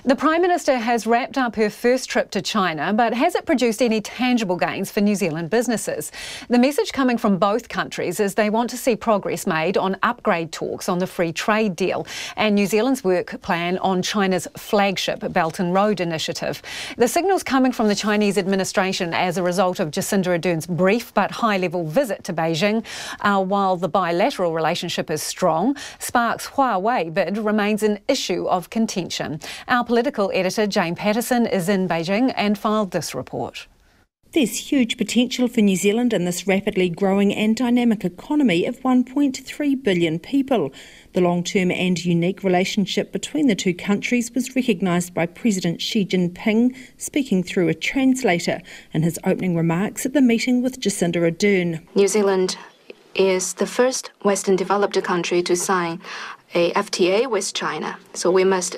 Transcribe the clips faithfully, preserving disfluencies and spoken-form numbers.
The Prime Minister has wrapped up her first trip to China, but has it produced any tangible gains for New Zealand businesses? The message coming from both countries is they want to see progress made on upgrade talks on the free trade deal and New Zealand's work plan on China's flagship Belt and Road initiative. The signals coming from the Chinese administration as a result of Jacinda Ardern's brief but high-level visit to Beijing, uh, while the bilateral relationship is strong, Spark's Huawei bid remains an issue of contention. Our political editor Jane Patterson is in Beijing and filed this report. There's huge potential for New Zealand in this rapidly growing and dynamic economy of one point three billion people. The long-term and unique relationship between the two countries was recognised by President Xi Jinping, speaking through a translator in his opening remarks at the meeting with Jacinda Ardern. New Zealand is the first Western developed country to sign a F T A with China, so we must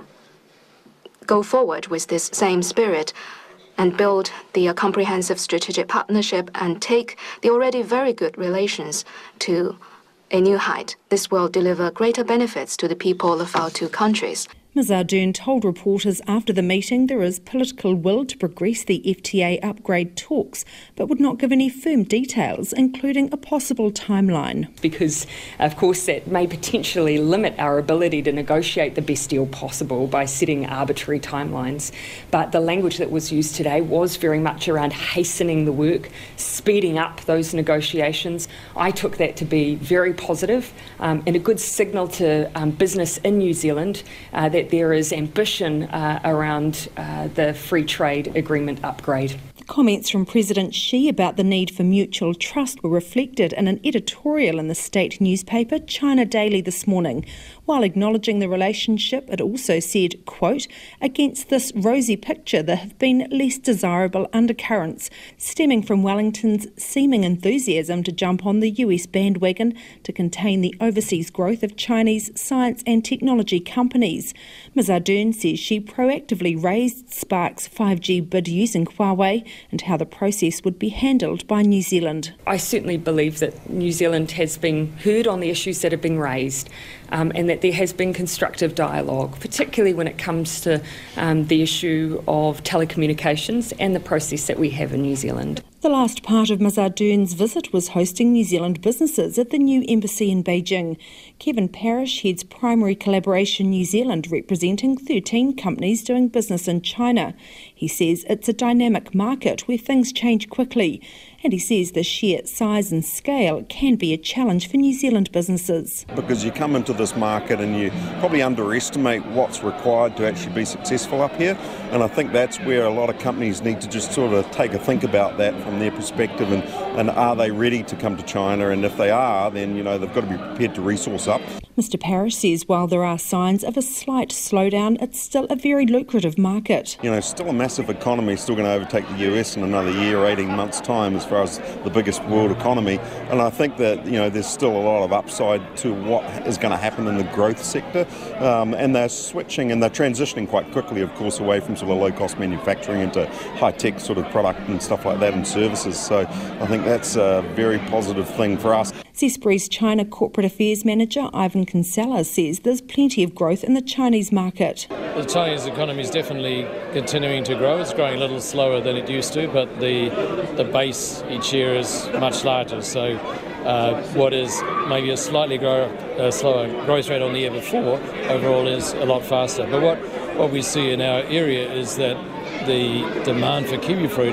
go forward with this same spirit and build the uh, comprehensive strategic partnership and take the already very good relations to a new height. This will deliver greater benefits to the people of our two countries. Miz Ardern told reporters after the meeting there is political will to progress the F T A upgrade talks, but would not give any firm details, including a possible timeline. Because, of course, that may potentially limit our ability to negotiate the best deal possible by setting arbitrary timelines. But the language that was used today was very much around hastening the work, speeding up those negotiations. I took that to be very positive um, and a good signal to um, business in New Zealand uh, that that there is ambition uh, around uh, the free trade agreement upgrade. The comments from President Xi about the need for mutual trust were reflected in an editorial in the state newspaper China Daily this morning. While acknowledging the relationship, it also said, quote, "Against this rosy picture there have been less desirable undercurrents, stemming from Wellington's seeming enthusiasm to jump on the U S bandwagon to contain the overseas growth of Chinese science and technology companies." Miz Ardern says she proactively raised Spark's five G bid using Huawei and how the process would be handled by New Zealand. I certainly believe that New Zealand has been heard on the issues that have been raised um, and that there has been constructive dialogue, particularly when it comes to um, the issue of telecommunications and the process that we have in New Zealand. The last part of Miz Ardern's visit was hosting New Zealand businesses at the new embassy in Beijing. Kevin Parrish heads Primary Collaboration New Zealand, representing thirteen companies doing business in China. He says it's a dynamic market where things change quickly, and he says the sheer size and scale can be a challenge for New Zealand businesses. Because you come into this market and you probably underestimate what's required to actually be successful up here, and I think that's where a lot of companies need to just sort of take a think about that from their perspective, and, and are they ready to come to China, and if they are, then you know they've got to be prepared to resource up. Mister Parrish says while there are signs of a slight slowdown, it's still a very lucrative market. You know, still a massive economy, still going to overtake the U S in another year or eighteen months' time as far as the biggest world economy, and I think that you know there's still a lot of upside to what is going to happen in the growth sector, um, and they're switching and they're transitioning quite quickly, of course, away from sort of low-cost manufacturing into high-tech sort of product and stuff like that and services. So I think that's a very positive thing for us. Zespri's China Corporate Affairs Manager Ivan Kinsella says there's plenty of growth in the Chinese market. The Chinese economy is definitely continuing to grow. It's growing a little slower than it used to, but the the base each year is much larger. So uh, what is maybe a slightly grow, uh, slower growth rate on the year before, overall is a lot faster. But what, what we see in our area is that the demand for kiwi fruit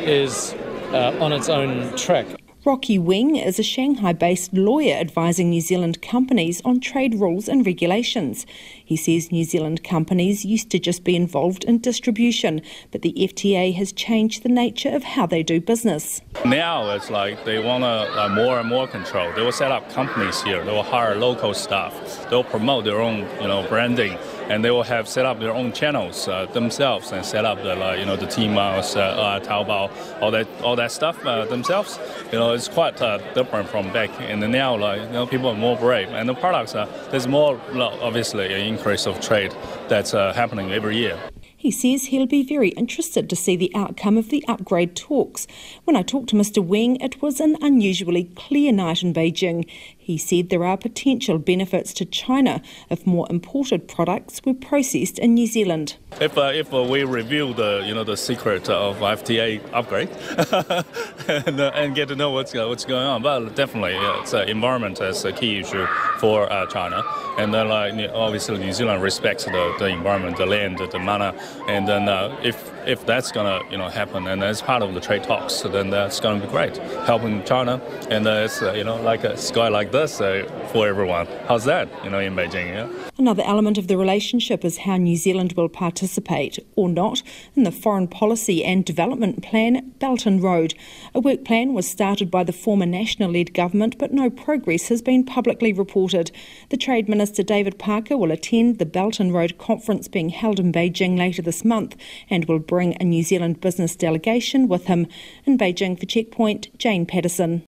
is uh, on its own track. Rocky Wing is a Shanghai-based lawyer advising New Zealand companies on trade rules and regulations. He says New Zealand companies used to just be involved in distribution, but the F T A has changed the nature of how they do business. Now it's like they want uh, more and more control. They will set up companies here. They will hire local staff. They will promote their own, you know, branding. And they will have set up their own channels uh, themselves and set up the like, you know the Tmall, uh, uh, Taobao, all that all that stuff uh, themselves. You know it's quite uh, different from back. And now like you know people are more brave, and the products are there's more obviously an increase of trade that's uh, happening every year. He says he'll be very interested to see the outcome of the upgrade talks. When I talked to Mister Wing, it was an unusually clear night in Beijing. He He said there are potential benefits to China if more imported products were processed in New Zealand. If uh, if uh, we reveal the you know the secret of F T A upgrade and, uh, and get to know what's uh, what's going on, but definitely yeah, it's uh, environment is a key issue for uh, China, and then like obviously New Zealand respects the, the environment, the land, the mana, and then uh, if if that's gonna you know happen and as part of the trade talks, then that's gonna be great, helping China, and uh, it's uh, you know like a sky like this uh, for everyone. How's that? You know in Beijing, yeah. Another element of the relationship is how New Zealand will participate, or not, in the Foreign Policy and Development Plan, Belt and Road. A work plan was started by the former National-led government, but no progress has been publicly reported. The Trade Minister David Parker will attend the Belt and Road conference being held in Beijing later this month and will bring a New Zealand business delegation with him. In Beijing for Checkpoint, Jane Patterson.